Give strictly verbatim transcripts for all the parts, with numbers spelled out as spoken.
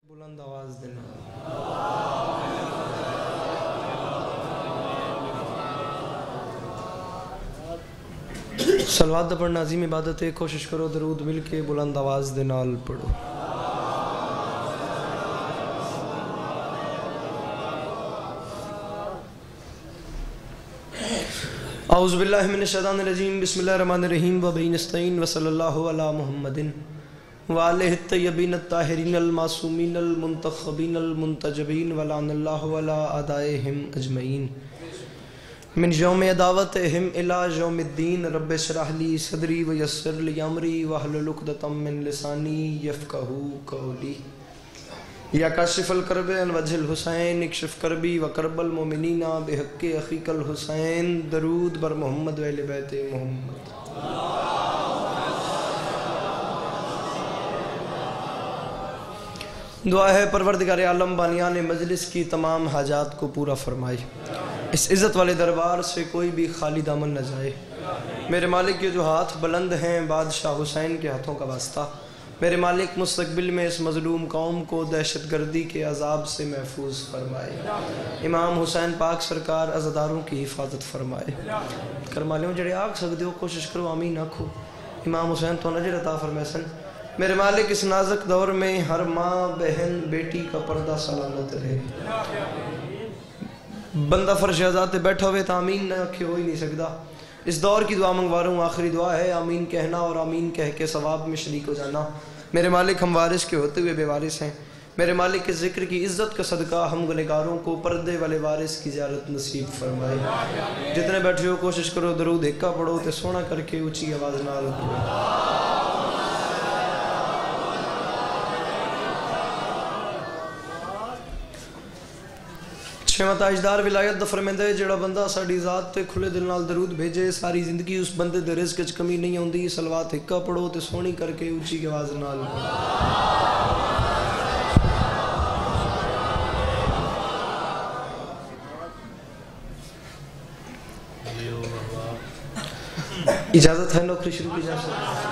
بلند آواز دینا صلوات دا پڑھنا عظیم عبادت ہے. کوشش کرو درود مل کے بلند آواز دے نال پڑھو. اعوذ باللہ من الشیطان الرجیم. بسم اللہ الرحمن الرحیم. و بہ نستعین. و صلی اللہ علی محمد وآلہ الطیبین الطاہرین المعصومین المنتخبین المنتجبین ولعن اللہ علی اعدائہم اجمعین من یوم عداوتہم الی یوم الدین. رب اشرح لی صدری ویسر لی امری واحلل عقدۃ من لسانی یفقہوا قولی. یا کاشف الکرب عن وجہ الحسین اکشف کربی وکرب المؤمنین بحق اخیک الحسین. درود بر محمد و اہل بیت محمد. دعا ہے پروردگار عالم بانیان مجلس کی تمام حاجات کو پورا فرمائے. اس عزت والے دربار سے کوئی بھی خالی دامن نہ جائے. میرے مالک کے جو ہاتھ بلند ہیں بادشاہ حسین کے ہاتھوں کا واسطہ، میرے مالک مستقبل میں اس مظلوم قوم کو دہشت گردی کے عذاب سے محفوظ فرمائے. امام حسین پاک سرکار عزاداروں کی حفاظت فرمائے. کرمالیوں جڑے آگ سکتے ہو کوشش کرو آمین آکھو. امام حسین تو نجر عطا فرمائے سن. میرے مالک اس نازک دور میں ہر ماں بہن بیٹی کا پردہ سلامت رہے. بندہ فرش آزاد بیٹھا ہوئے تو آمین نہ کہ ہو ہی نہیں سکتا. اس دور کی دعا منگوا رہا ہوں. آخری دعا ہے آمین کہنا اور آمین کہہ کے ثواب میں شریک ہو جانا. میرے مالک ہم وارث کے ہوتے ہوئے بے وارث ہیں. میرے مالک کے ذکر کی عزت کا صدقہ ہم گنہگاروں کو پردے والے وارث کی زیارت نصیب فرمائے. جتنے بیٹھے ہو کوشش کرو درود ایکا پڑھو تے سونا کر کے اونچی آواز نال پڑھو. چھواں تاجدار ولایت دا فرمیندہ ہے جڑا بندہ ساڑی ذات تے کھلے دل نال درود بھیجے ساری زندگی اس بندے دے رزق وچ کمی نہیں ہوندی. صلوات ہکا پڑھو تے سونی کر کے اونچی آواز نال. اجازت ہے نوکری شروع کی جا سکتی.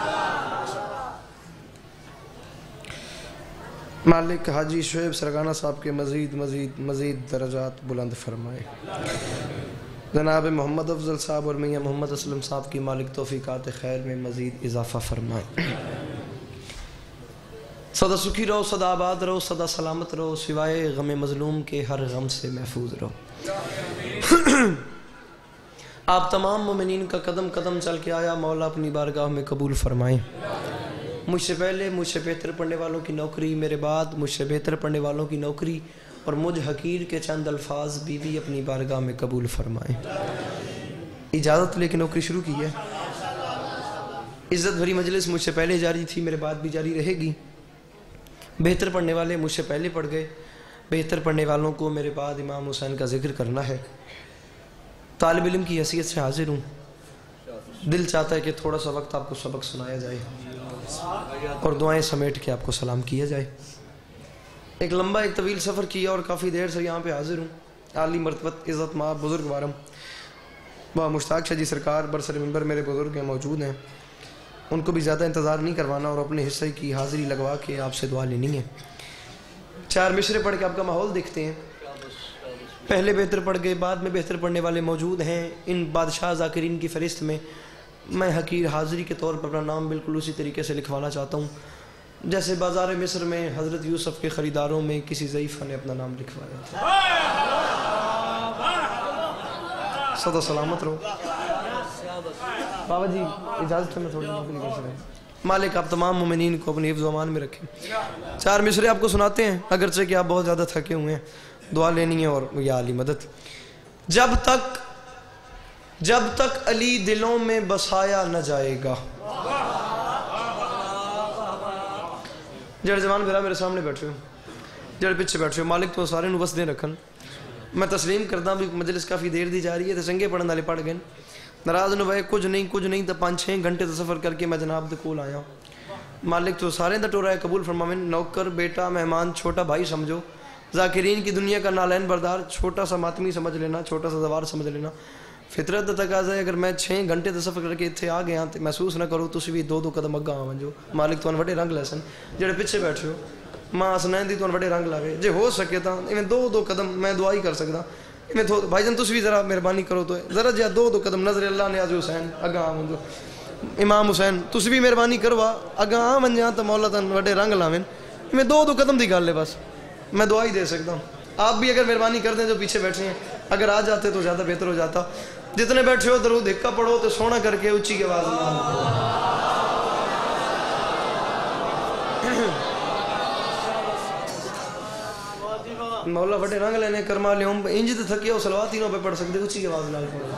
مالک حاجی شعیب سرگانہ صاحب کے مزید مزید مزید درجات بلند فرمائے. جناب محمد افضل صاحب اور میاں محمد اسلم صاحب کی مالک توفیقات خیر میں مزید اضافہ فرمائے. سدا سکھی رہو، سدا آباد رہو، سدا سلامت رہو، سوائے غم مظلوم کے ہر غم سے محفوظ رہو. آپ تمام مومنین کا قدم قدم چل کے آیا مولا اپنی بارگاہ میں قبول فرمائیں. مجھ سے پہلے مجھ سے بہتر پڑھنے والوں کی نوکری، میرے بعد مجھ سے بہتر پڑھنے والوں کی نوکری اور مجھ حقیر کے چند الفاظ بھی بھی اپنی بارگاہ میں قبول فرمائیں. اجازت لے کے نوکری شروع کی ہے. عزت بھری مجلس مجھ سے پہلے جاری تھی، میرے بعد بھی جاری رہے گی. بہتر پڑھنے والے مجھ سے پہلے پڑھ گئے. بہتر پڑھنے والوں کو میرے بعد امام حسین کا ذکر کرنا ہے. طالب علم کی حیثیت سے حاضر ہوں. دل چاہتا ہے کہ تھوڑا سا وقت آپ کو سبق سنایا جائے اور دعائیں سمیٹ کے آپ کو سلام کیا جائے. ایک لمبا ایک طویل سفر کیا اور کافی دیر سے یہاں پہ حاضر ہوں. عالی مرتبت عزت ماں بزرگ وارم با مشتاق شاہ جی سرکار برسر منبر میرے بزرگ ہیں موجود ہیں. ان کو بھی زیادہ انتظار نہیں کروانا اور اپنے حصے کی حاضری لگوا کے آپ سے دعا لینی ہے. چار مشرے پڑھ کے آپ کا ماحول دیکھتے ہیں. پہلے بہتر پڑھ گئے، بعد میں بہتر پڑھنے والے موجود ہیں. ان بادشاہ ذاکرین کی فہرست میں میں حقیر حاضری کے طور پر اپنا نام بالکل اسی طریقے سے لکھوانا چاہتا ہوں جیسے بازار مصر میں حضرت یوسف کے خریداروں میں کسی ضعیفہ نے اپنا نام لکھوایا تھا. سدا سلامت رہو. بابا جی اجازت ہے میں تھوڑی نوکری کر سکیں. مالک آپ تمام مومنین کو اپنی حفظ و امان میں رکھیں. چار مصرے آپ کو سناتے ہیں اگرچہ کہ آپ بہت زیادہ تھکے ہوئے ہیں. دعا لینی ہے اور یا علی مدد. جب تک جب تک علی دلوں میں بسایا نہ جائے گا. جڑ جوان میرا میرے سامنے بیٹھے ہو، جڑ پیچھے بیٹھے ہو، مالک تو سارے نو بس دے رکھن. میں تسلیم کردہ بھی مجلس کافی دیر دی جا رہی ہے تو سنگے پڑھن والے پڑھ گئے. ناراض نہ ہوئے، کچھ نہیں کچھ نہیں تو پانچ چھ گھنٹے تو سفر کر کے میں جناب دے کول آیا. مالک تو سارے دا ٹورا ہے قبول فرماویں. نوکر بیٹا مہمان چھوٹا بھائی سمجھو. ذاکرین کی دنیا کا نالین بردار، چھوٹا سا ماتمی سمجھ لینا، چھوٹا سا زوار سمجھ لینا. فطرت دا تقاضا ہے اگر میں چھ گھنٹے دا سفر کر کے اتنے آ گیا تو محسوس نہ کرو تسی بھی دو دو قدم اگاں آ جو. مالک تو وڈے رنگ لسن. جڑے پیچھے بیٹھے ہو मां हसनैन दी तुहानू बड़े रंग लावे जे हो सके तां इवें दो दो कदम मैं दुआ ही कर सकदा इवें थो भाई जान तुसी भी जरा मेहरबानी करो तो जरा जिहा दो दो कदम नजर अल्लाह ने आज हुसैन अगा आ वंदो इमाम हुसैन तुसी भी मेहरबानी करवा अगा आ वंजा तो मौला तन बड़े रंग लावेन इवें दो दो कदम दी गल है बस मैं दुआ ही दे सकता हूँ आप भी अगर मेहरबानी कर दें जो पीछे बैठे हैं अगर आ जाते तो ज़्यादा बेहतर हो जाता जितने बैठे हो दरूद हिक्का पढ़ो तो सोना करके ऊंची की आवाज़ मौला बड़े रंग लेने कर्मा लियो इंज तो थके हो सलवा तीनों पे पढ़ सकते ऊंची की आवाज़ नाल पढ़ो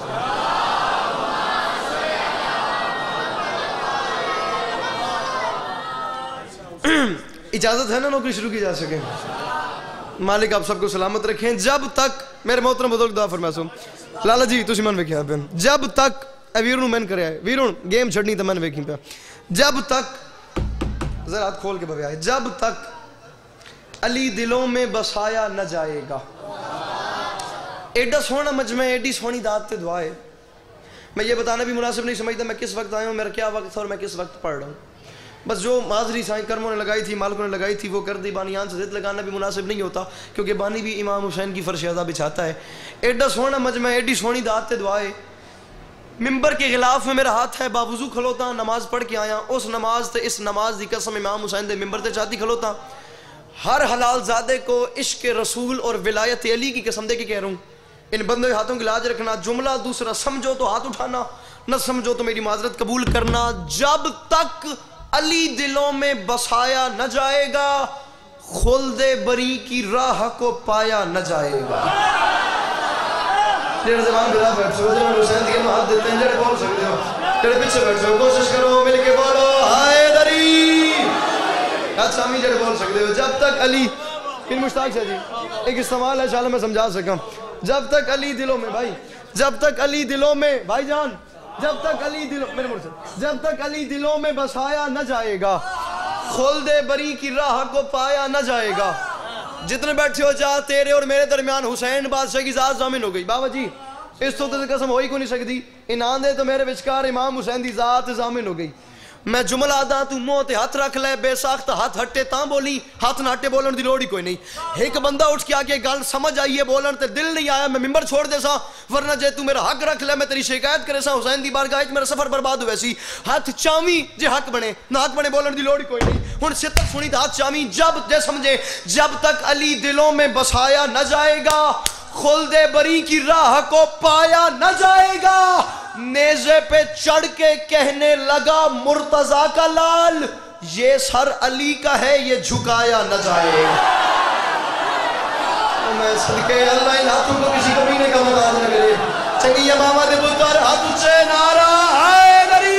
इजाज़त है ना नौकरी शुरू की जा सके मालिक आप सबको सलामत रखें जब तक मेरे मोहतरम बुजुर्ग दुआ फरमा सुन लाला जी तुसी मन वेखिया पे जब तक वीरू मैन करे आए वीरू गेम छड़नी तो मन वेखी पे जब तक जरा हाथ खोल के बवे जब तक अली दिलों में बसाया न जाएगा एडा सोहना मजमा एडी सोहनी दात ते दुआ है मैं ये बताना भी मुनासिब नहीं समझता मैं किस वक्त आया हूँ मेरा क्या वक्त है और मैं किस वक्त पढ़ रहा हूँ बस जो माजरी साईं कर्मों ने लगाई थी मालिकों ने लगाई थी वो कर दी बानियान से जिद लगाना भी मुनासिब नहीं होता क्योंकि बानी भी इमाम हुसैन की फर्श अज़ा बिछाता है एडा सोहना मजमा एडी सोहनी दात दुआ है मिंबर के खिलाफ में मेरा हाथ है बावजू खलोता नमाज पढ़ के आया उस नमाज से इस नमाज की कसम इमाम हुसैन दे मिंबर से चाहती खलोता हर हलाल ज़ादे को इश्क रसूल और विलायत अली की कसम दे के कह रहा हूँ इन बंदों के हाथों की लाज रखना जुमला दूसरा समझो तो हाथ उठाना न समझो तो मेरी माजरत कबूल करना जब तक अली दिलों में बसाया न जाएगा खुल्दे बरी की राह को पाया न जाएगा जेड़े जवान बिला बैठो जेड़े हुसैन दी हाथ देते हैं जेड़े बोल सकते हो जेड़े पीछे बैठो कोशिश करो मिलके बोलो हाय दरी अच्छा मी जेड़े बोल सकते हो जब तक अली इन मुश्ताक से जी एक इस्तेमाल है शायद मैं समझा सका जब तक अली दिलों में भाई जब तक अली दिलों में भाईजान जब तक अली दिलों मेरे मुझसे जब तक अली दिलों में बसाया न जाएगा खुल्दे बरी की राह को पाया न जाएगा जितने बैठे हो जा तेरे और मेरे दरमियान हुसैन बादशाह की जात जामिन हो गई बाबा जी इस तो कसम हो ही को नहीं सकती इनाम दे तो मेरे विचकार इमाम हुसैन की जात जामिन हो गई मैं जुमला आदा तू मुंह ते हाथ रख ले बेसाख्त हाथ हटे तां बोली हाथ ना हटे बोलन दी लोड़ ही कोई नहीं एक बंदा उठ के आके गल समझ आई है बोलन ते दिल नहीं आया मैं मिंबर छोड़ दे सा वरना जे तू मेरा हक रख ले मैं तेरी शिकायत करे सा हुसैन दी बारगाह च मेरा सफर बर्बाद हुए सी हाथ चावी जे हक बने ना हक बने बोलन दी लोड़ ही कोई नहीं हुन सितर सुनी दा हाथ चावी जब जे समझे जब तक अली दिलों में बसाया न जाएगा खुल्दे बरी की राह को पाया न जाएगा नेज़े पे चढ़ के कहने लगा मुर्तजा का लाल ये सर अली का है ये झुकाया न जाएगा तो मैं सदके अल्लाह इन हाथों को किसी कमीने का मदाद न करे चंगी मामा दे पुत्र हाथ ऊंचे नारा हैदरी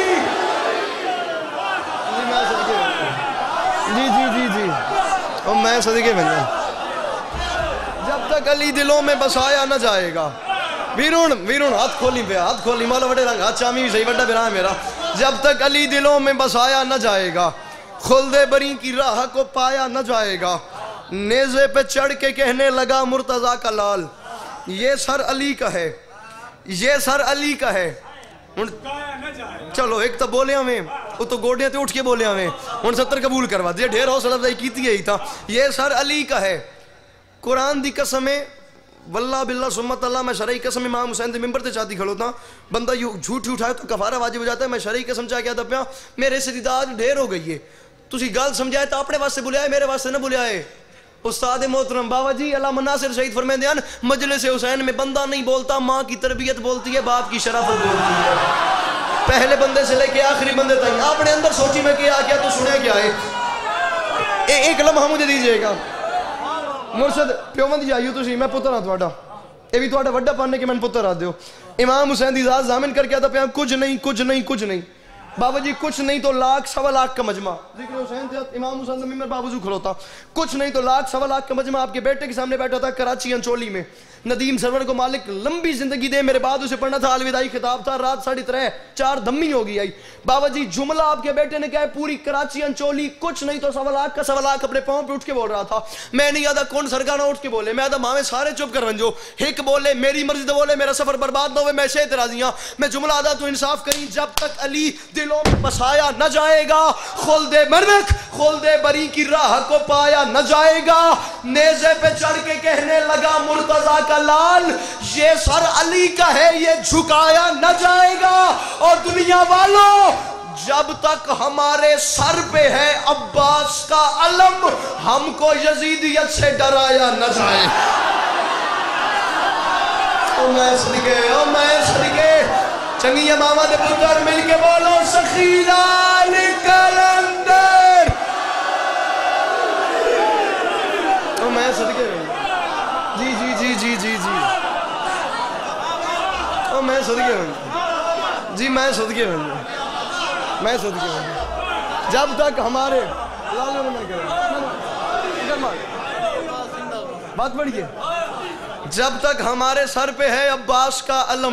जी जी जी जी और मैं सदके बन जाऊं जब तक अली दिलों में बसाया न जाएगा वीरुण वीरुण हाथ खोली पे हाथ खोली मालो बड़े रंग हाथ चामी भी सही बड़ा बिरा है मेरा जब तक अली दिलों में बसाया न जाएगा खुल्दे बरी की राह को पाया न जाएगा नेज़े पे चढ़ के कहने लगा मुर्तजा का लाल ये सर अली का है ये सर अली का है चलो एक तो बोले हमें वो तो गोडियां उठ के बोले हमें उन सत्तर कबूल करवा दिए ढेर हौसला की यही था ये सर अली का है कुरान दी कसम है वल्ला बिल्ला सुम्मत अल्लाह मैं शरई कसम इमाम हुसैन दे मिंबर ते चाहती खड़ोता बंदा यू झूठी उठाए तो कफारा वाजिब हो जाता है मैं शरई कसम चाह क्या दपिया मेरे से दिदाद ढेर हो गई है तुसी गल समझाए तो अपने वास्ते बुलाए मेरे वास्ते न बुलाए उस्ताद मोहतरम बाबा जी अल्लाह मनासिर शहीद फरमाते हैं मजलिस हुसैन में बंदा नहीं बोलता माँ की तरबियत बोलती है बाप की शराफत बोलती है पहले बंदे से लेके आखिरी बंदे तक अपने अंदर सोची में क्या क्या तो सुने क्या है एक लम्हा मुझे दीजिएगा मुर्शद प्योवंद जी आइयो तुसी मैं पुत्र हाँ तुहाडा ये भी तुहाडा वड्डा पन है कि मैंने पुत्र आ दियो इमाम हुसैन दी जात जामिन करके आता पे कुछ नहीं कुछ नहीं कुछ नहीं बाबा जी कुछ नहीं तो लाख सवा लाख का मजमा जिक्र हुसैन इमाम हुसैन मिंबर बावजू खलोता कुछ नहीं तो लाख सवा लाख का मजमा आपके बेटे के सामने बैठा था कराची अंचोली में नदीम सरवर को मालिक लंबी जिंदगी दे मेरे बाद उसे पढ़ना था अलविदाई खिताब था रात साढ़े तरह चार धम्मी हो गई आई बाबा जी जुमला आपके बेटे ने क्या है पूरी कराची अंचोली कुछ नहीं तो सवा लाख का सवा लाख अपने पाँव पे उठ के बोल रहा था मैं नहीं आदा कौन सरकार ना उठ के बोले मैं आदा मावे सारे चुप कर रंजो हिक बोले मेरी मर्जी तो बोले मेरा सफर बर्बाद ना हो मैं शेत राजियां मैं जुमला आदा तो इंसाफ करी जब तक अली دلوں میں بسایا نہ جائے گا، خلد مرمک خلد بری کی راہ کو پایا نہ جائے گا۔ نیزے پہ چڑھ کے کہنے لگا مرتضیٰ کا لال، یہ سر علی کا ہے یہ جھکایا نہ جائے گا۔ اور دنیا والوں، جب تک ہمارے سر پہ ہے عباس کا علم، ہم کو یزیدیت سے ڈرایا نہ جائے۔ او میں صدقے، او میں صدقے، چنگی امامہ دے پتر مل کے بولو سخی لال کلندر۔ او میں صدقے، جی جی جی جی جی جی او میں صدقے ہوں جی میں صدقے ہوں میں صدقے ہوں جب تک ہمارے بات بڑھئے، جب تک ہمارے سر پہ ہے عباس کا علم،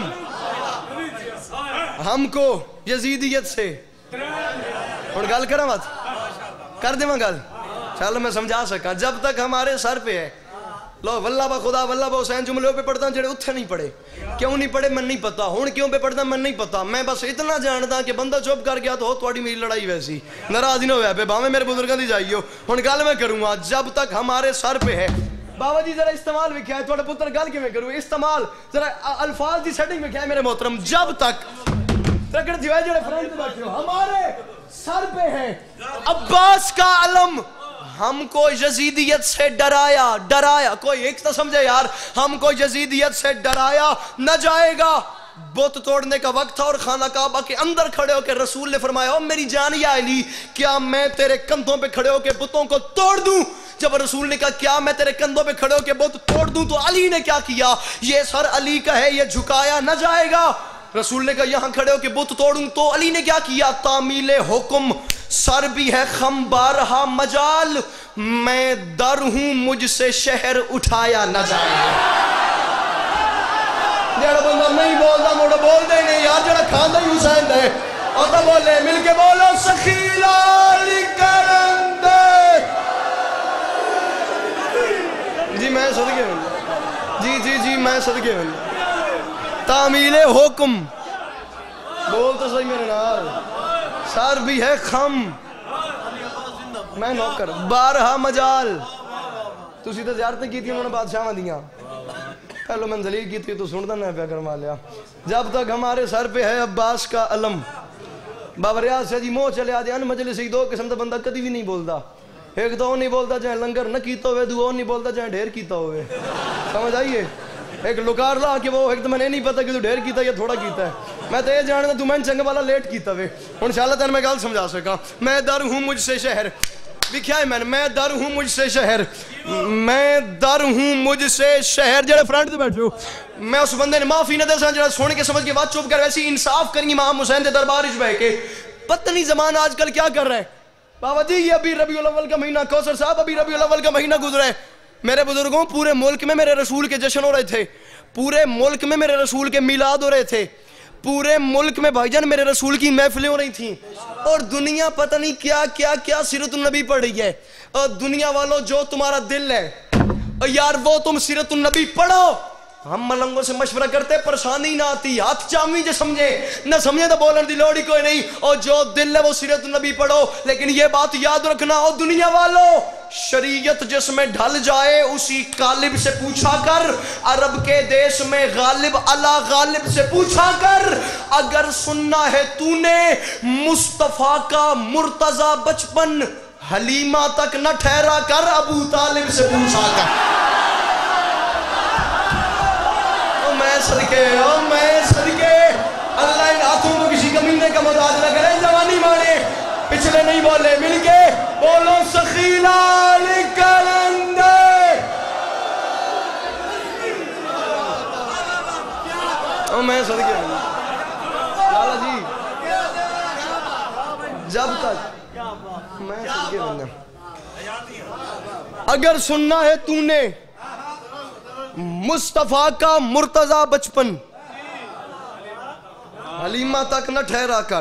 ہم کو یزیدیت سے اور گل کریں بات کر دیں میں گل چلو میں سمجھا سکا، جب تک ہمارے سر پہ ہے لو واللہ با خدا واللہ با حسین جملے پہ پڑھتا ہوں جڑے اتھے نہیں پڑھے، کیوں نہیں پڑھے میں نہیں پتا، ہون کیوں پہ پڑھتا میں نہیں پتا، میں بس اتنا جانتا کہ بندہ چپ کر گیا تو ہو تھوڑی میری لڑائی ویسی ناراض نہیں ہویا پہ باویں میرے بزرگاں دی جائیو۔ ہن گل میں کروں گا جب تک ہمارے سر پہ ہے، بابا جی ذرا استعمال بھی کیا ہے تھوڑا پتر گل کی میں کروں، استعمال ذرا الفاظ دی سیٹنگ میں کیا ہے میرے محترم، جب تک رکڑ دیوائے جڑے فرنٹ بیٹھے ہو ہمارے سر پہ ہے عباس کا علم، ہم کو یزیدیت سے ڈرایا ڈرایا کوئی ایک تو سمجھے یار، ہم کو یزیدیت سے ڈرایا نہ جائے گا۔ بت توڑنے کا وقت تھا اور خانہ کعبہ کے اندر کھڑے ہو کے رسول نے فرمایا او میری جان یا علی، کیا میں تیرے کندھوں پہ کھڑے ہو کے بتوں کو توڑ دوں؟ جب رسول نے کہا کیا میں تیرے کندھوں پہ کھڑے ہو کے بت توڑ دوں، تو علی نے کیا کیا، یہ سر علی کا ہے یہ جھکایا نہ جائے گا۔ رسول نے کہا یہاں کھڑے ہو کے بت توڑوں، تو علی نے کیا کیا، تعمیل حکم، سر بھی ہے خم بارہا مجال، میں در ہوں مجھ سے شہر اٹھایا نہ جائے گا۔ جڑا بندہ نہیں بولتا موڑا بول دے نہیں یار، جڑا کھاندہ ہی حسین دے اور تو بولے مل کے بولو سخی لال کلندر۔ جی میں صدقے ہوں جی جی جی میں صدقے ہوں تعمیل حکم بول تو صحیح میرے نال، سر بھی ہے خم میں نوکر بارہا مجال، تُسی تو زیارتیں کی تھی انہوں نے بادشاہ دیاں پہلو میں ذلیل کی تھی تو سنتا نہ پیا کرما لیا۔ جب تک ہمارے سر پہ ہے عباس کا علم، بابا ریاض سے جی موہ چلے آدھے ان مجلس ہی دو قسم تا بندہ کدی بھی نہیں بولتا، ایک تو وہ نہیں بولتا جہاں لنگر نہ کیتا ہوئے، دو وہ نہیں بولتا جہاں ڈھیر کیتا ہوئے، سمجھ آئیے ایک لکار لا کہ وہ ایک تو میں نے نہیں پتا کہ تو ڈھیر کیتا یا تھوڑا کیتا ہے، میں تو یہ جانتا تو میں چنگ والا لیٹ کیتا ہوئے۔ انشاءاللہ تین میں گل سمجھا سکا، میں در ہوں مجھ سے شہر، لکھیا ہے میں نے میں در ہوں مجھ سے شہر، میں در ہوں مجھ سے شہر، جڑے فرنٹ سے بیٹھے ہو میں اس بندے نے معافی نہ دے سا جڑا سونے کے سمجھ کے بات چپ کر ویسی انصاف کریں امام حسین دے دربارش بہ کے، پتہ نہیں زمان آج کل کیا کر رہے ہیں۔ بابا جی یہ ابھی ربیع الاول کا مہینہ، کوثر صاحب ابھی ربیع الاول کا مہینہ گزرا ہے، میرے بزرگوں پورے ملک میں میرے رسول کے جشن ہو رہے تھے، پورے ملک میں میرے رسول کے میلاد ہو رہے تھے، پورے ملک میں بھائی جان میرے رسول کی محفلیں ہو رہی تھیں، اور دنیا پتہ نہیں کیا کیا کیا سیرت النبی پڑھ رہی ہے۔ اور دنیا والوں جو تمہارا دل ہے اور یار وہ تم سیرت النبی پڑھو، ہم ملنگوں سے مشورہ کرتے پریشانی نہ آتی، ہاتھ چامی جو سمجھے نہ سمجھے تو بولن دی لوڑی کوئی نہیں، اور جو دل ہے وہ سیرت النبی پڑھو۔ لیکن یہ بات یاد رکھنا اور دنیا والوں، شریعت جس میں ڈھل جائے اسی غالب سے پوچھا کر، عرب کے دیش میں غالب علا غالب سے پوچھا کر، اگر سننا ہے تو نے مصطفیٰ کا مرتضیٰ بچپن، حلیمہ تک نہ ٹھہرا کر ابو طالب سے پوچھا کر۔ او میں صدقے او میں صدقے اللہ ان ہاتھوں کو کسی کمینے کا محتاج نہ کرے، جوانی مانے پچھلے نہیں بولے مل کے بولو سخی لال کلندر۔ او میں صدقے لالا جی جب تک میں صدقے بندہ اگر سننا ہے تو نے مصطفیٰ کا مرتضیٰ بچپن، حلیمہ تک نہ ٹھہرا کر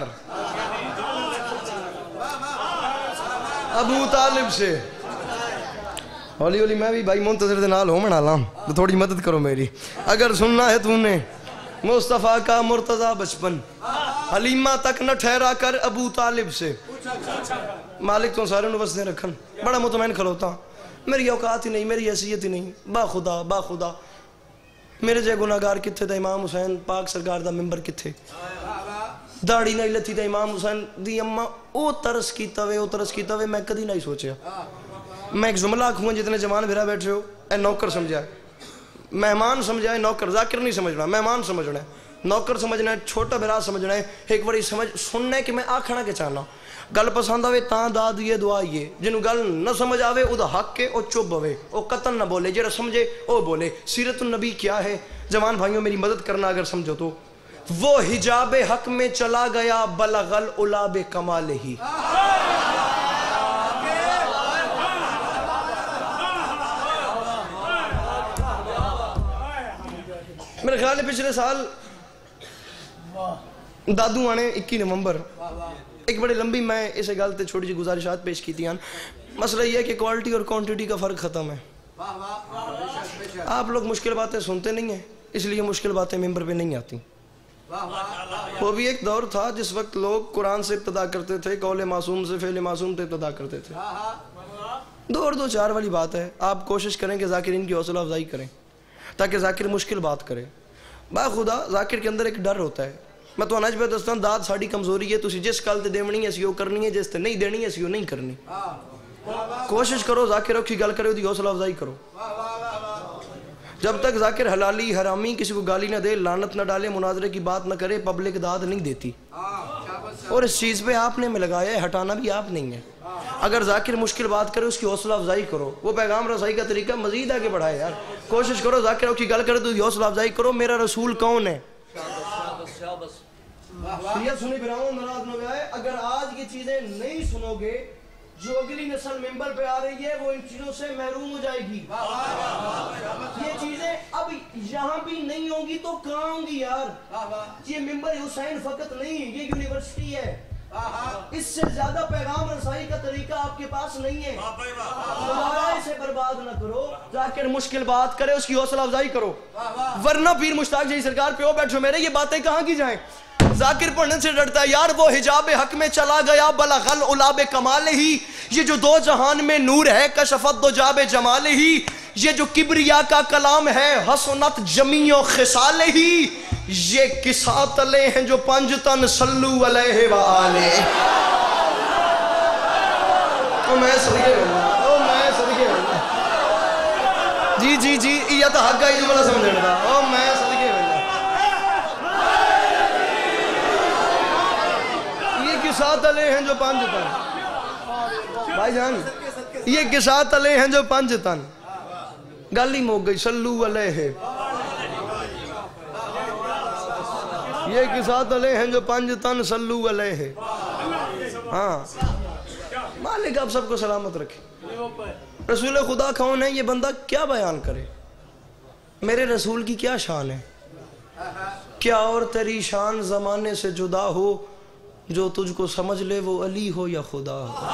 ابو طالب سے۔ ہولی ہولی میں بھی بھائی منتظر دے نال ہو منالا تو تھوڑی مدد کرو میری۔ اگر سننا ہے تو نے مصطفیٰ کا مرتضیٰ بچپن، حلیمہ تک نہ ٹھہرا کر ابو طالب سے. مالک تو سارے نو وسدے رکھن بڑا مطمئن کھلوتا میری اوقات ہی نہیں میری حیثیت ہی نہیں. با خدا با خدا میرے جے گناہگار کتھے تا امام حسین پاک سرکار دا ممبر کتھے داڑھی نہیں لتی تا امام حسین دی اماں او ترس کیتا وے او ترس کیتا وے میں کدی نہیں سوچیا. میں ایک جملہ آکھوں جتنے جوان بھرا بیٹھے ہو اے نوکر سمجھائے مہمان سمجھائے نوکر ذاکر نہیں سمجھنا مہمان سمجھنا ہے نوکر سمجھنا ہے چھوٹا بھرا سمجھنا ہے ایک بڑی سمجھ سننا ہے کہ میں آکھنا کے چاہنا گل پسند آوے تاں داد یہ دعا یہ جنہوں گل نہ سمجھ آوے او دا حق کے او چپ ہوے او قطن نہ بولے جڑا سمجھے او بولے. سیرت النبی کیا ہے جوان بھائیوں میری مدد کرنا اگر سمجھو تو وہ حجاب حق میں چلا گیا بلغ العلا بکمالہ ہی. میرے خیال ہے پچھلے سال دادو آنے اکی نومبر ایک بڑی لمبی میں اسے گالتے چھوٹی جی گزارشات پیش کی تھی. مسئلہ یہ ہے کہ کوالٹی اور کوانٹیٹی کا فرق ختم ہے. آپ لوگ مشکل باتیں سنتے نہیں ہیں اس لیے مشکل باتیں ممبر پہ نہیں آتی. وہ بھی ایک دور تھا جس وقت لوگ قرآن سے ابتدا کرتے تھے قول معصوم سے فعل معصوم سے ابتدا کرتے تھے. دو اور دو چار والی بات ہے. آپ کوشش کریں کہ ذاکرین کی حوصلہ افزائی کریں تاکہ ذاکر مشکل بات کرے. با خدا ذاکر کے اندر ایک ڈر ہوتا ہے. میں تو انج پہ دستان داد ساڑی کمزوری ہے تسی جس کال تے دیونی ہے سیو کرنی ہے جس تے نہیں دینی ہے سیو نہیں کرنی. کوشش کرو ذاکر رکھی گل کرے دی حوصلہ افزائی کرو. جب تک ذاکر حلالی حرامی کسی کو گالی نہ دے لعنت نہ ڈالے مناظرے کی بات نہ کرے پبلک داد نہیں دیتی. اور اس چیز پہ آپ نے میں لگایا ہے ہٹانا بھی آپ نہیں ہے. اگر ذاکر مشکل بات کرے اس کی حوصلہ افزائی کرو. وہ پیغام رسائی کا طریقہ مزید آگے بڑھائے یار. کوشش کرو ذاکر کی گل کرے تو حوصلہ افزائی کرو. میرا رسول کون ہے یہ سنی پھراؤں ناراض نہ آئے. اگر آج یہ چیزیں نہیں سنو گے جو اگلی نسل ممبر پہ آ رہی ہے وہ ان چیزوں سے محروم ہو جائے گی. یہ چیزیں اب یہاں بھی نہیں ہوں گی تو کہاں ہوں گی یار. یہ ممبر حسین فقط نہیں یہ یونیورسٹی ہے. اس سے زیادہ پیغام رسائی کا طریقہ آپ کے پاس نہیں ہے. دوبارہ اسے برباد نہ کرو. ذاکر مشکل بات کرے اس کی حوصلہ افزائی کرو ورنہ پیر مشتاق جی سرکار پہ ہو بیٹھو میرے یہ باتیں کہاں کی جائیں. ذاکر پڑھنے سے ڈرتا ہے یار. وہ حجاب حق میں چلا گیا بلغ العلا بکمالہ ہی. یہ جو دو جہان میں نور ہے کشفت دو جاب جمالہ ہی. یہ جو کبریا کا کلام ہے حسنت جمیع خصالہ ہی. یہ کسا تلے ہیں جو پنج تن صلو علیہ وآلہ. او میں صدقے بلّہ او میں صدقے بلّہ جی جی جی یہ تو حق ہے جو بلا سمجھنے دا. او میں صدقے بلّہ یہ کسا تلے ہیں جو پنج تن بھائی جان یہ کسا تلے ہیں جو پنج تن گالی موک گئی صلو علیہ. یہ کسا تلے ہیں جو پنج تن صلو علیہ. ہاں مالک آپ سب کو سلامت رکھے. رسول خدا کون ہے یہ بندہ کیا بیان کرے. میرے رسول کی کیا شان ہے. کیا اور تیری شان زمانے سے جدا ہو جو تجھ کو سمجھ لے وہ علی ہو یا خدا ہو.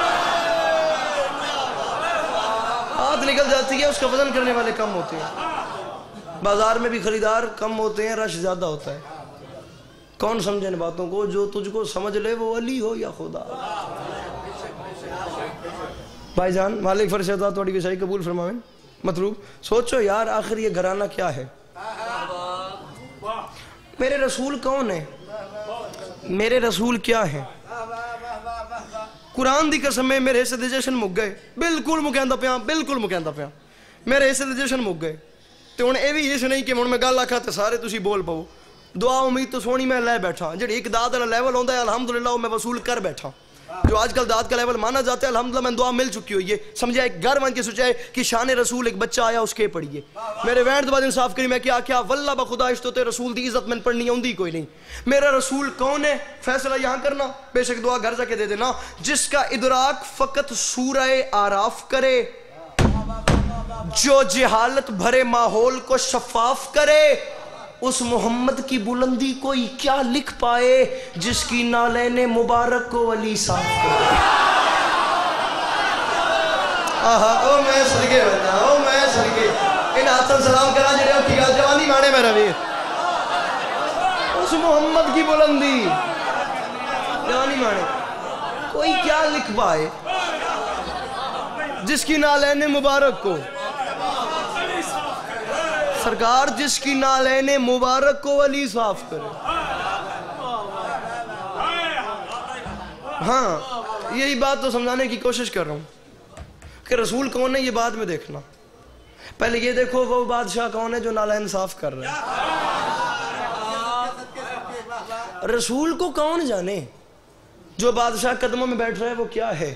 ہاتھ نکل جاتی ہے اس کا وزن کرنے والے کم ہوتے ہیں. بازار میں بھی خریدار کم ہوتے ہیں رش زیادہ ہوتا ہے. کون سمجھے ان باتوں کو. جو تجھ کو سمجھ لے وہ علی ہو یا خدا. بھائی جان مالک فرشتہ توڑی وسائی قبول فرمائیں. مطلوب سوچو یار آخر یہ گھرانہ کیا ہے. میرے رسول کون ہے. میرے رسول کیا ہے. قرآن دی قسم میں میرے حصے دے جشن مک گئے. بالکل مکیندہ پیاں بالکل مکیندہ پیاں میرے حصے دے جشن مک گئے. تو انہیں اے بھی یہ نہیں کہ میں گل آکھا تے سارے تسی بول پاؤ. دعا امید تو سونی میں لے بیٹھا جڑی ایک داد والا لیول ہوندا ہے الحمدللہ وہ میں وصول کر بیٹھا. جو آج کل داد کا لیول مانا جاتا ہے الحمدللہ میں دعا مل چکی ہوئی ہے. سمجھا ایک گھر مان کے سوچائے کہ شان رسول ایک بچہ آیا اس کے پڑھیے. میرے وینڈ بعد انصاف کری میں کیا کیا واللہ بخدا عشتو تے رسول دی عزت میں پڑھنی ہوندی کوئی نہیں. میرا رسول کون ہے فیصلہ یہاں کرنا. بے شک دعا گھر جا کے دے دینا. جس کا ادراک فقط سورہ آراف کرے جو جہالت بھرے ماحول کو شفاف کرے اس محمد کی بلندی کوئی کیا لکھ پائے جس کی نالین مبارک کو علی صاف کرے. آہا او میں صدقے بنا او میں صدقے ان آتن سلام کرا جڑے کی گل جوانی مانے میرا ویر اس محمد کی بلندی جوانی مانے کوئی کیا لکھ پائے جس کی نالین مبارک کو سرکار جس کی نالین مبارک کو ولی صاف کرے. ہاں یہی بات تو سمجھانے کی کوشش کر رہا ہوں کہ رسول کون ہے یہ بعد میں دیکھنا. پہلے یہ دیکھو وہ بادشاہ کون ہے جو نالین صاف کر رہا ہے. رسول کو کون جانے؟ جو بادشاہ قدموں میں بیٹھ رہا ہے وہ کیا ہے،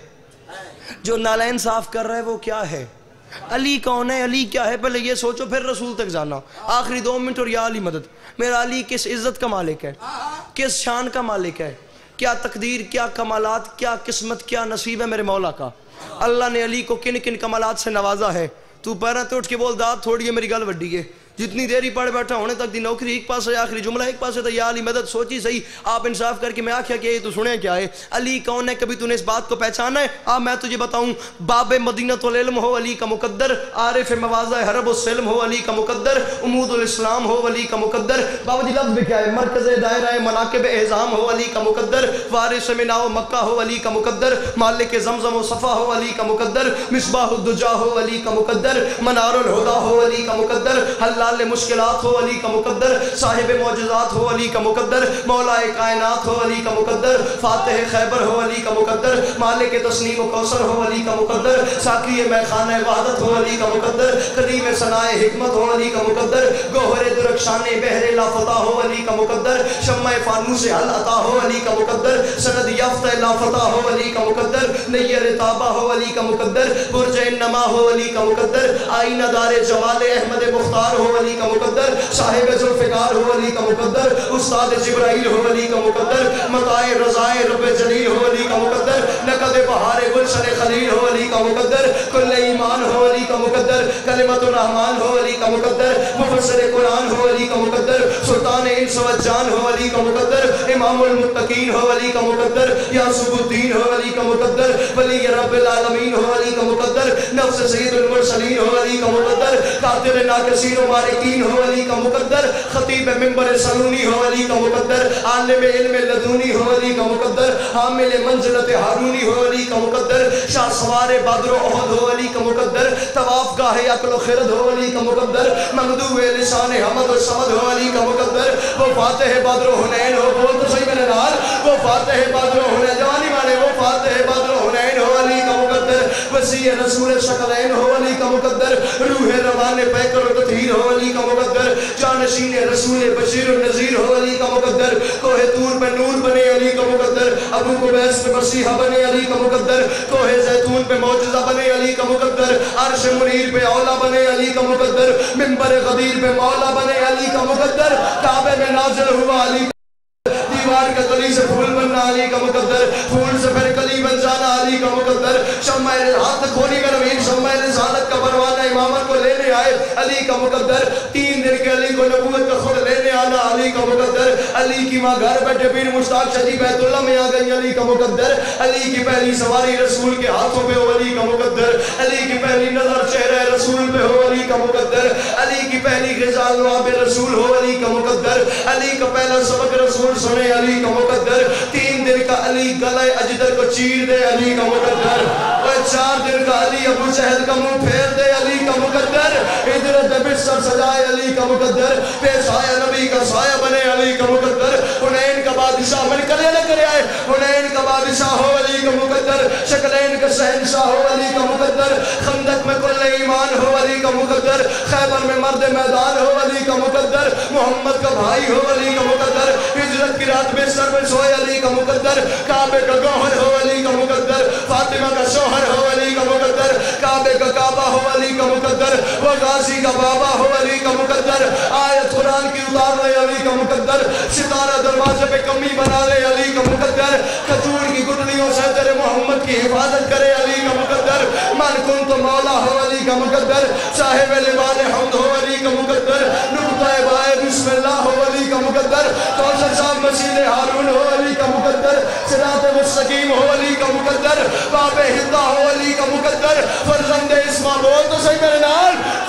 جو نالین صاف کر رہا ہے وہ کیا ہے. علی کون ہے، علی کیا ہے، پہلے یہ سوچو پھر رسول تک جانا. آخری دو منٹ اور یا علی مدد. میرا علی کس عزت کا مالک ہے، کس شان کا مالک ہے، کیا تقدیر، کیا کمالات، کیا قسمت، کیا نصیب ہے میرے مولا کا. اللہ نے علی کو کن کن کمالات سے نوازا ہے. تو پیرا تو اٹھ کے بول داد تھوڑی ہے میری گل وڈی ہے. جتنی دیری پڑھ بیٹھا ہونے تک دی نوکری ایک پاس ہے، آخری جملہ ایک پاس ہے. تو یا علی مدد سوچی صحیح، آپ انصاف کر کے میں آکھیا کہ یہ تو سنے کیا ہے. علی کون ہے، کبھی تو نے اس بات کو پہچانا ہے؟ آپ میں تجھے بتاؤں. باب مدینۃ العلم ہو علی کا مقدر، عارف مواضع حرب السلم ہو علی کا مقدر، عمود الاسلام ہو علی کا مقدر. بابا جی لفظ بھی کیا ہے، مرکز دائرہ مناقب اعظام ہو علی کا مقدر، وارث منا و مکہ ہو علی کا مقدر، مالک زمزم و صفا ہو علی کا مقدر، مصباح الدجا ہو علی کا مقدر، منار الہدا ہو علی کا مقدر، حلال مشکلات ہو علی کا مقدر، صاحب معجزات ہو علی کا مقدر، مولا کائنات ہو علی کا مقدر، فاتح خیبر ہو علی کا مقدر، مالک تسنیم و کوثر ہو علی کا مقدر، ساقی میخانہ وحدت ہو علی کا مقدر، قدیم ثنائے حکمت ہو علی کا مقدر، گوہر درخشان بحر لافتہ ہو علی کا مقدر، شمع فانوس حل عطا ہو علی کا مقدر، سند یافتہ لافتہ ہو علی کا مقدر، نیر تابہ ہو علی کا مقدر، برج انما ہو علی کا مقدر، آئینہ دار جمال احمد مختار ہو علی کا مقدر، صاحب ذوالفقار ہو علی کا مقدر، استاد جبرائیل ہو علی کا مقدر، متائے رضائے رب جلیل ہو علی کا مقدر، نقد بہار گلشن خلیل ہو علی کا مقدر، کل ایمان ہو علی کا مقدر، کلمت الرحمن ہو علی کا مقدر، مفسر قرآن ہو علی کا مقدر، سلطان انس و جان ہو علی کا مقدر، امام المتقین ہو علی کا مقدر، یاسب الدین ہو علی کا مقدر، ولی رب العالمین ہو علی کا مقدر، نفس سید المرسلین ہو علی کا مقدر، قاتل ناکسین و مارکین ہو علی کا مقدر، خطیب ممبر سلونی ہو علی کا مقدر، عالم علم لدونی ہو علی کا مقدر، حامل منزلت ہارونی ہو علی کا مقدر، شاہ سوار بدر و احد ہو علی کا مقدر، طواف گاہ عقل و خرد ہو علی کا مقدر، ممدوح لسان حمد و صمد ہو علی کا مقدر، وہ فاتح بدر و حنین ہو، بول تو صحیح میرے نال، وہ فاتح بدر و حنین، جوانی مانے وہ فاتح بدر و حنین ہو علی کا مقدر، وسیع رسول شکلین ہو علی کا مقدر، روح روان پیکر و تطہیر ہو علی کا مقدر، جانشین رسول بشیر و نذیر ہو علی کا مقدر، کوہ طور پہ نور بنے علی کا مقدر، ابو قبیس پہ مسیحہ بنے علی کا مقدر، کوہ زیتون پہ معجزہ بنے علی کا مقدر، عرش منیر پہ اولا بنے علی کا مقدر، منبر غدیر پہ مولا بنے علی کا مقدر، کعبے میں نازل ہوا علی کا دیوار کا کلی سے پھول بننا علی کا مقدر، پھول سے پھر کلی بن جانا علی کا مقدر، شمع ہاتھ کھولی میں نوین شمع رسالت کا پروانہ امامت کو لینے آئے علی کا مقدر، تین دن کے علی کو نبوت کا خود لینے آنا علی کا مقدر، علی کی ماں گھر بیٹھے پیر مشتاق شدی بیت اللہ میں آ گئی علی کا مقدر، علی کی پہلی سواری رسول کے ہاتھوں پہ ہو علی کا مقدر، علی کی پہلی نظر چہرہ رسول پہ ہو علی کا مقدر، علی کی پہلی غذا لعاب رسول ہو علی کا مقدر، علی کا پہلا سبق رسول سنے علی کا مقدر، تین دن کا علی گلے اجدر کو چیر دے علی کا مقدر، اور چار دن کا علی ابو جہل کا منہ پھیر دے علی کا مقدر، ادرت بستر سجائے علی کا مقدر، پیش آیا نبی کا سایہ بنے علی کا مقدر، حنین کا بادشاہ من کرے نہ کرے آئے، حنین کا بادشاہ ہو علی کا مقدر، شکلین کا شہنشاہ ہو علی کا مقدر، خندق میں کل ایمان ہو علی کا مقدر، خیبر میں مرد میدان ہو علی کا مقدر، محمد کا بھائی ہو علی کا مقدر، ہجرت کی رات میں سر میں سوئے علی کا مقدر، کعبے کا گوہر ہو علی کا مقدر، فاطمہ کا شوہر ہو علی کا مقدر، کعبے کا کعبہ ہو علی کا مقدر، وہ غازی کا بابا ہو علی کا مقدر، آیت قرآن کی اتار لے علی کا مقدر، ستارہ دروازے پہ کمی بنا لے علی کا مقدر، کھجور کی گٹلیوں سے تیرے محمد کی حفاظت کرے علی کا مقدر، من کن تو مولا ہو علی کا مقدر، صاحب لبان حمد ہو علی کا مقدر، نقطہ بائے بسم اللہ ہو علی کا مقدر، کوثر صاحب مسیل ہارون ہو علی کا مقدر، صراط مستقیم ہو علی کا مقدر، باب ہدہ ہو علی کا مقدر، فرزند اسما بول تو صحیح میرے نال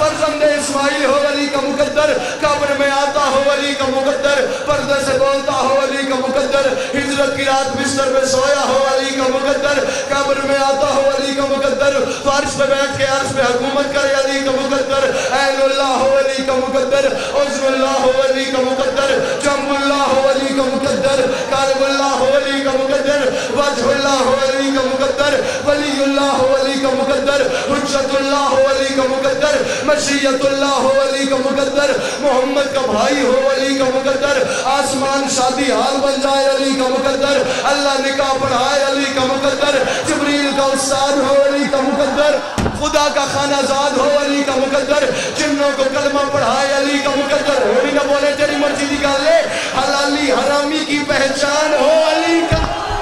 फर्जंद इस्माइल हो वली का मुकद्दर, कब्र में आता हो वली का मुकद्दर, पर्दे से बोलता हो वली का मुकद्दर, हिजरत की रात बिस्तर में सोया हो वली का मुकद्दर, कब्र में आता हो वली का मुकद्दर, फर्श पे बैठ के अर्श पे हुकूमत करे अली का मुकद्दर, ऐनुल्लाह हो वली का मुकद्दर, उज़्नुल्लाह हो वली का मुकद्दर, जम्बुल्लाह हो वली का मुकद्दर, कालबुल्लाह हो वली का मुकद्दर, वजहुल्लाह हो वली का मुकद्दर, वलीउल्लाह हो वली का मुकद्दर, हुज्जतुल्लाह हो वली का मुकद्दर, मशीयतुल्लाह हो वली का मुकद्दर, मोहम्मद का भाई हो वली का मुकद्दर, आसमान शादी हाल बन जाए अली का मुकद्दर, अल्लाह निकाह पढ़ाए अली का मुकद्दर, जिब्रील का उस्ताद हो अली का मुकद्दर, खुदा का खानाजाद हो अली का मुकद्दर, जिन्नों को कलमा पढ़ाए अली का मुकद्दर। वो भी ना बोले तेरी मर्जी की गल है, हलाली हरामी की पहचान हो अली का।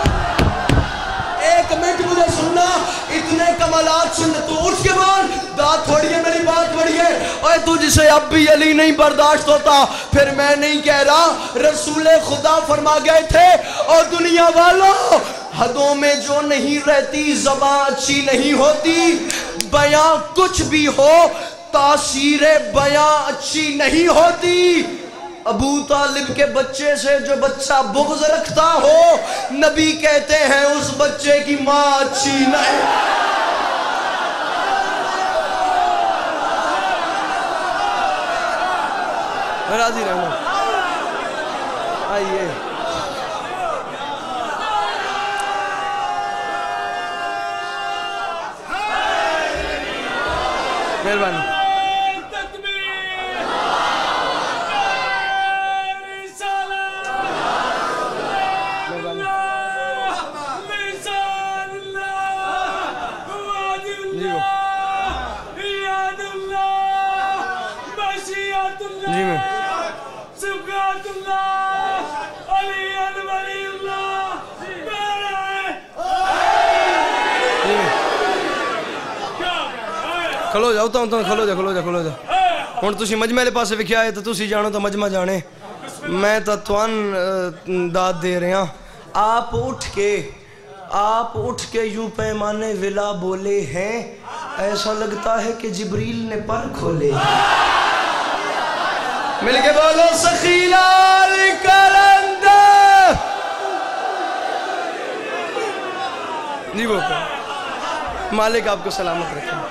एक मिनट मुझे सुनना, इतने कमालात सुन तो उसके बाद दांत थोड़ी है, मेरी बात बड़ी है। और तुझसे अब भी अली नहीं बर्दाश्त होता, फिर मैं नहीं कह रहा, रसूल खुदा फरमा गए थे और दुनिया वालों हदों में जो नहीं रहती ज़बान अच्छी नहीं होती, बयां कुछ भी हो तासीर बयां अच्छी नहीं होती। अबू तालिब के बच्चे से जो बच्चा बुग़्ज़ रखता हो, नबी कहते हैं उस बच्चे की माँ अच्छी नहीं। राजी रहना, आइए मेहरबानी। जी मैं खलो जाओ तो खलो जा खलो जा खलो जा हुण तुसी मजमे वाले पासे विख्या है तो तुसी जानो तो मजमा जाने, मैं तो तुहान दाद दे रहा। आप उठ के आप उठ के यूं पैमाने विला बोले हैं, ऐसा लगता है कि जिब्रील ने पर खोले। मिलके बोलो सखीलाल कलंदर जी, वो मालिक आपको सलामत रखे,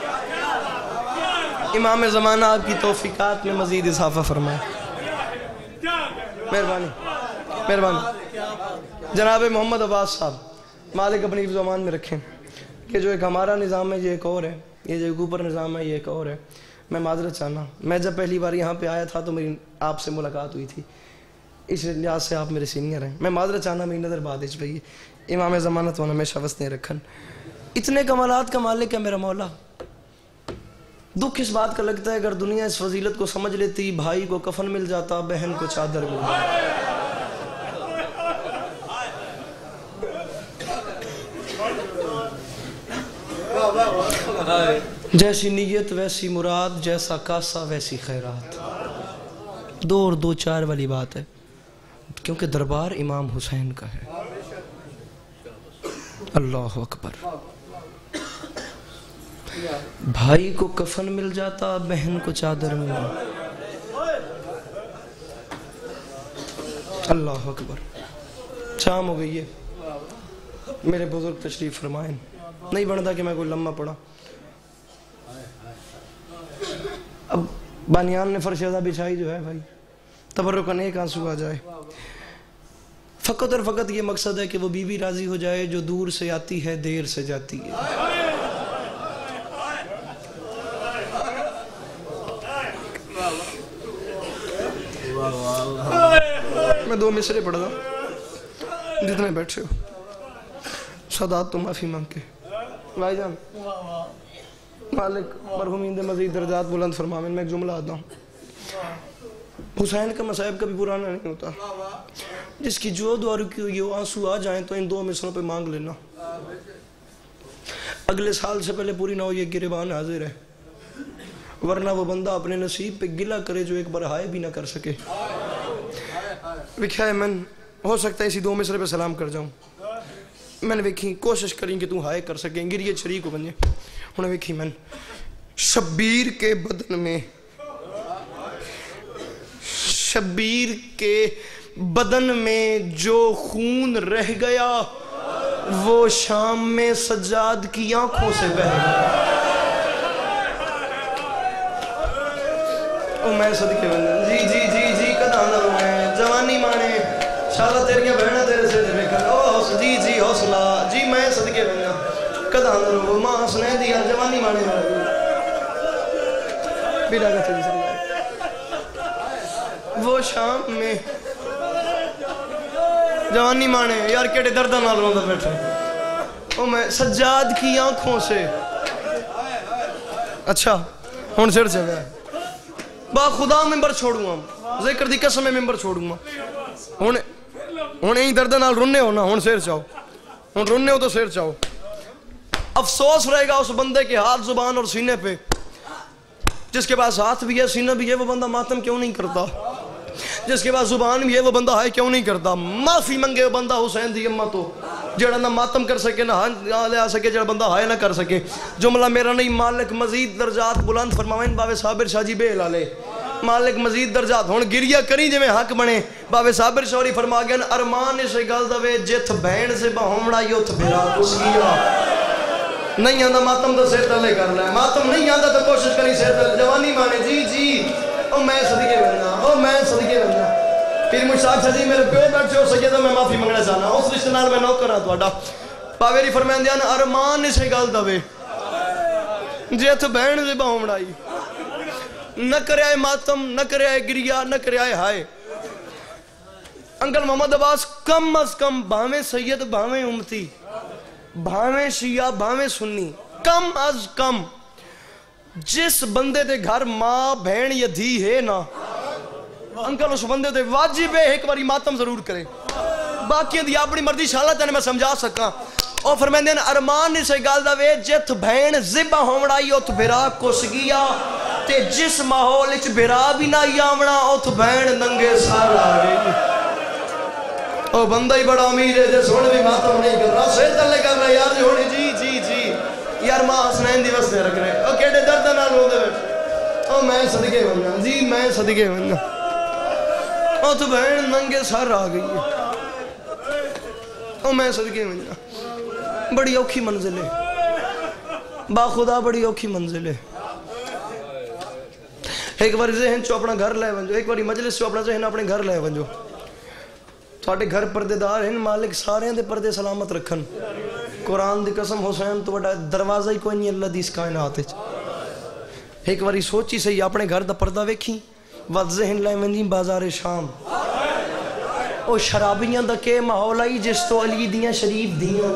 इमाम ज़माना आपकी तौफीकात में मज़ीद इजाफा फरमाए। मेहरबानी मेहरबानी। जनाब मोहम्मद अब्बास साहब, मालिक अपनी ज़बान में रखें कि जो एक हमारा निज़ाम है ये एक और है, ये जो ऊपर निज़ाम है ये एक और है। मैं माजरत चाहना, मैं जब पहली बार यहाँ पे आया था तो मेरी आपसे मुलाकात हुई थी, इस लिहाज से आप मेरे सीनियर हैं। मैं माजरत चाहना मेरी नज़र बाद इस भाई इमाम ज़माना तो हमेशा वस्ते रखन। इतने कमालात का मालिक है मेरा मौला। दुख इस बात का लगता है अगर दुनिया इस फजीलत को समझ लेती, भाई को कफन मिल जाता, बहन को चादर मिल जाती। जैसी नीयत वैसी मुराद, जैसा कासा वैसी खैरात। दो और दो चार वाली बात है, क्योंकि दरबार इमाम हुसैन का है। अल्लाह अकबर। भाई को कफन मिल जाता, बहन को चादर मिल जाती। अल्लाह अकबर। शाम हो गई है, मेरे बुजुर्ग तशरीफ फरमाएं, नहीं बनता कि मैं कोई लम्हा पड़ा। अब बानियान ने फरशेदा बिछाई जो है भाई, तबर्रुकन एक आंसू आ जाए। फ़कत और फ़कत ये मकसद है कि वो बीवी राज़ी हो जाए जो दूर से आती है देर से जाती है। मैं दो मिसरे पढ़ रहा जितने बैठे हो, सदात तो माफ़ी मांग के भाईजान मालिक मरहुमीन दे मज़ीद दर्जात बुलंद फरमावे। मैं एक जुमला आता हूँ, हुसैन का मसाइब कभी पुराना नहीं होता। जिसकी जो दुआ रुकी हुई वो आंसू आ जाएं तो इन दो मिसरों पे मांग लेना, अगले साल से पहले पूरी ना हो ये गिरबान हाजिर है, वरना वो बंदा अपने नसीब पे गिला करे जो एक बार हाय भी ना कर सके। विख्या है मैं हो सकता है इसी दो मिसरे पे सलाम कर जाऊँ। मैंने वेखी कोशिश करी कि तू हाय कर सके, गिरिए शरीक बन जाए। हूँ वेखी मैं شبیر کے بدن میں شبیر کے بدن میں جو خون رہ گیا وہ شام میں سجاد کی آنکھوں سے بہہ گیا۔ او میں صدقے بندن جی جی جی جی کدانا رو میں جوانی مانے شالا تیریاں بہنہ تیرے سے دے کر او جی جی حوصلہ جی میں صدقے بندن کدانا رو ماں حسنین دیا جوانی مانے بیٹا گا تیری سرگاہ وہ شام میں جوانی مانے یار کیڑے دردہ نال روندہ بیٹھے او میں سجاد کی آنکھوں سے اچھا ہون سر سے گیا با خدا ممبر چھوڑوں گا ذکر دی قسم میں ممبر چھوڑوں گا ہون ہون ایک دردہ نال رننے ہو نا ہون سیر چاہو ہون رننے ہو تو سیر چاہو افسوس رہے گا اس بندے کے ہاتھ زبان اور سینے پہ جس کے پاس ہاتھ بھی ہے سینہ بھی ہے وہ بندہ ماتم کیوں نہیں کرتا جس کے پاس زبان بھی ہے وہ بندہ ہائے کیوں نہیں کرتا معافی منگے وہ بندہ حسین دی امہ تو جڑا نہ ماتم کر سکے نہ ہاں لے آ سکے جڑا بندہ ہائے نہ کر سکے جملہ میرا نہیں مالک مزید درجات بلند فرماوین باوے صابر شاہ جی بے لالے مالک مزید درجات ہون گریہ کری جو میں حق بنے باوے صابر شوری فرما گیا ارمان اسے گل دوے جت بین سے بہمڑا یوتھ بھیرا کس گیا نہیں آندہ ماتم تو سیر تلے کر لیں ماتم نہیں آندہ تو کوشش کری سیر تلے جوانی مانے جی جی او میں صدقے بننا او میں صدقے بننا پھر مجھ ساکھ جی میرے پیو بیٹھ ہو سکے تو میں معافی منگنا چاہنا اس رشتہ نال میں نوکر ہاں توڑا پاویری فرمائن دیا نا ارمان اسے گل دوے جیت بین سے بہمڑائی نہ کرے آئے ماتم نہ کرے آئے گریہ نہ کرے آئے ہائے انکل محمد عباس کم از کم بھاویں سید بھاویں امتی بھاویں شیعہ بھاویں سنی کم از کم جس بندے دے گھر ماں بہن یا دھی ہے نا انکل اس بندے دے واجب ہے ایک باری ماتم ضرور کرے باقی دی اپنی مرضی شاءاللہ تینے میں سمجھا سکا اور فرمائن دین ارمان اسے گال داوے جت بہن زبا ہومڑائی اتھ بھرا کس گیا تے جس ماحول اچ بھرا بھی نہ یامنا اتھ بہن ننگے سال آگئی او بندہ ہی بڑا امیر ہے جس ہونے بھی ماتم نہیں کر رہا سیر تلے کر رہا یار جو ہونے جی جی جی یار ماں حسنین دی وستے رکھ رہے او کیڑے درد نہ رو دے بیٹھ او میں صدقے بننا جی میں صدقے بننا او تو بہن ننگے سر آگئی ہے او میں صدقے بننا بڑی اوکھی منزل ہے با خدا بڑی اوکھی منزل ہے ایک بار ذہن چو اپنا گھر لے ونجو ایک باری مجلس چو اپنا ذہن اپنے گھر لے ونجو تھوڑے گھر پردے دار ہیں مالک سارے ہیں دے پردے سلامت رکھن قرآن دی قسم حسین تو بڑا دروازہ ہی کوئی نہیں اللہ دیس کائنات ہے ایک باری سوچی سے اپنے گھر دا پردہ ویکھی وقت ذہن لائے وندی بازار شام او شرابیاں دا کے ماحول آئی جس تو علی دیاں شریف دیاں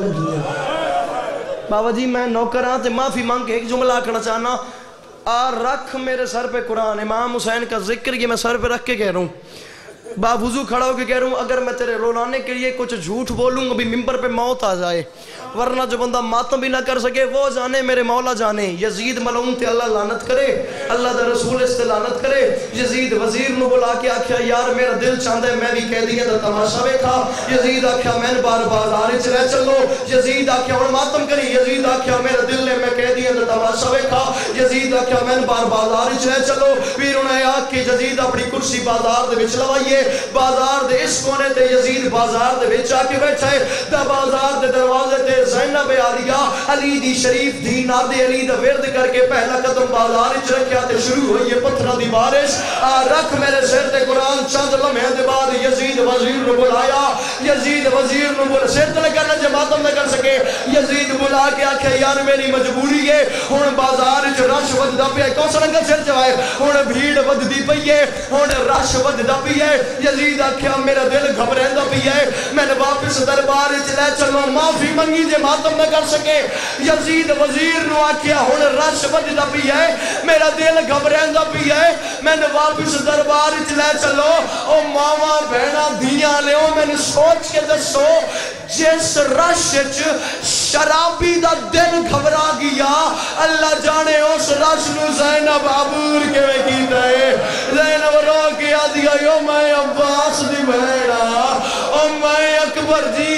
لگیاں بابا جی میں نوکران تے معافی مانگ کے ایک جملہ کرنا چاہنا آ رکھ میرے سر پہ قرآن امام حسین کا ذکر یہ میں سر پہ رکھ کے کہہ رہا ہوں باوضو کھڑا ہو کے کہہ رہا ہوں اگر میں تیرے رولانے کے لیے کچھ جھوٹ بولوں ابھی ممبر پہ موت آ جائے ورنہ جو بندہ ماتم بھی نہ کر سکے وہ جانے میرے مولا جانے یزید ملعون تے اللہ لعنت کرے اللہ دا رسول اس تے لعنت کرے یزید وزیر نو بلا کے آکھیا یار میرا دل چاہتا ہے میں بھی قیدیاں دا تماشا ویکھا یزید آکھیا میں بار بار آنے چلے چلو یزید آکھیا ہن ماتم کری یزید آکھیا میرا دل نے میں قیدیاں دا تماشا ویکھا یزید آکھیا میں بار بار آنے چلے چلو پھر انہیں آکھ کے یزید اپنی کرسی بازار دے وچ لوائیے بازار دے اس کونے تے یزید بازار دے وچ آ کے بیٹھا ہے دا بازار دے دروازے تے زینب عالیہ علی دی شریف دی ناد علی دا ورد کر کے پہلا قدم بازار وچ رکھیا تے شروع ہوئی ہے پتھراں دی بارش آ رکھ میرے سر تے قرآن چند لمحے دے بعد یزید وزیر نو بلایا یزید وزیر نو بلا سر تے کرنا جماعتم نہ کر سکے یزید بلا کے آکھے یار میری مجبوری ہے ہن بازار وچ رش وددا پیا کون سا رنگل سر چوائے ہن بھیڑ وددی پئی ہے ہن رش وددا پئی ہے یزید آکھیا میرا دل گھبریندا پیا ہے میں واپس دربار وچ لے چلو معافی منگی جے ماتم نہ کر سکے یزید وزیر نو آکھیا ہن رش وددا پیا ہے میرا دل گھبریندا پیا ہے میں واپس دربار وچ لے چلو او ماواں بہناں دھیاں لیو میں سوچ کے دسو جس رش وچ شرابی دا دل گھبرا گیا اللہ جانے اس رش نو زینب عبور کیویں کیتا ہے زینب رو کے آدیا یو میں عباس دی بہنا او میں اکبر جی